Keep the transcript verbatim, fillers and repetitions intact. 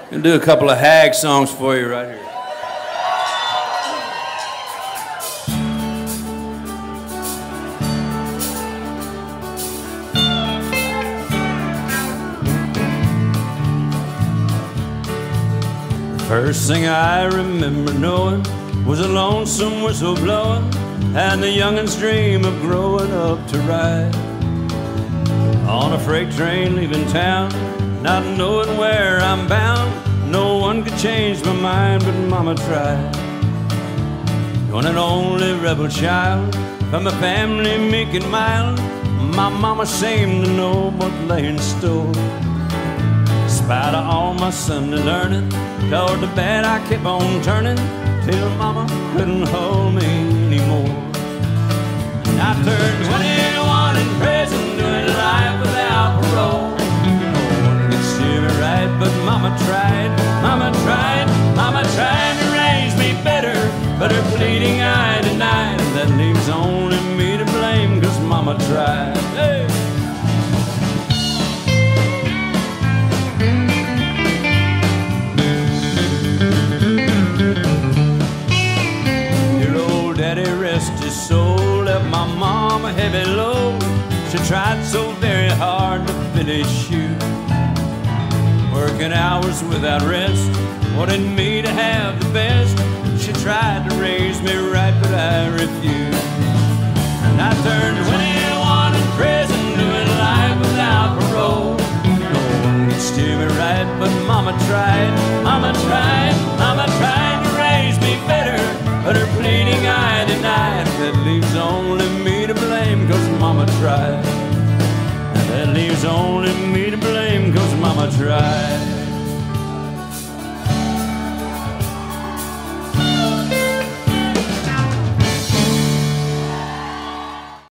Gonna do a couple of Hag songs for you right here. First thing I remember knowing was a lonesome whistle blowing and the youngin's dream of growing up to ride on a freight train leaving town, not knowing where I'm bound. No one could change my mind, but Mama tried. One and only rebel child from a family meek and mild, my mama seemed to know what lay in store. In spite of all my Sunday learning, toward the bed I kept on turning till Mama couldn't hold me anymore. And I turned twenty-one in prison, doing life without parole. No one could steer me right, but Mama tried, Mama tried, Mama tried to raise me better, but her pleading I denied. That leaves only me to blame, 'cause Mama tried. Hey! Daddy rest his soul, left my mom a heavy load. She tried so very hard to fill his shoes, working hours without rest, wanted me to have the best. She tried to raise me right, but I refused. And I turned twenty-one in prison, doing life without parole. No one could steer me right, but Mama tried, Mama tried, Mama tried to raise me better, but her pleading I denied. That leaves only me to blame, 'cause Mama tried. That leaves only me to blame, 'cause Mama tried.